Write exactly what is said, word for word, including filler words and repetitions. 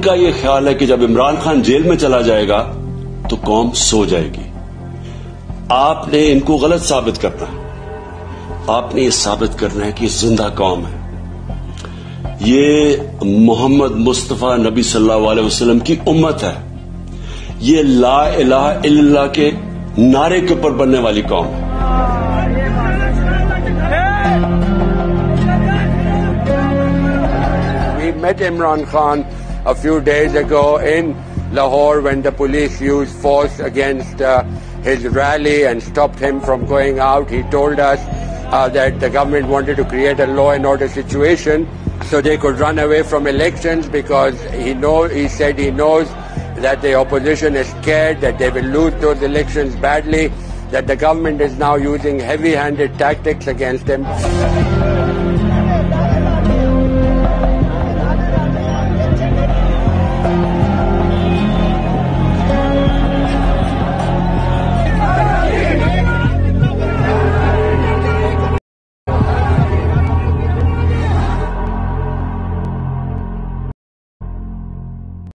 इनका ये ख्याल है कि जब इमरान खान जेल में चला जाएगा तो कौम सो जाएगी। आपने इनको गलत साबित करना है। आपने ये साबित करना है कि जिंदा कौम है, ये मोहम्मद मुस्तफा नबी सल्लल्लाहु अलैहि वसल्लम की उम्मत है, ये ला इलाहा इल्लल्लाह के नारे के ऊपर बनने वाली कौम है। We met Imran Khan a few days ago in Lahore when the police used force against uh, his rally and stopped him from going out. He told us uh, that the government wanted to create a law and order situation so they could run away from elections, because he know he said he knows that the opposition is scared that they will lose those elections badly, that the government is now using heavy-handed tactics against him.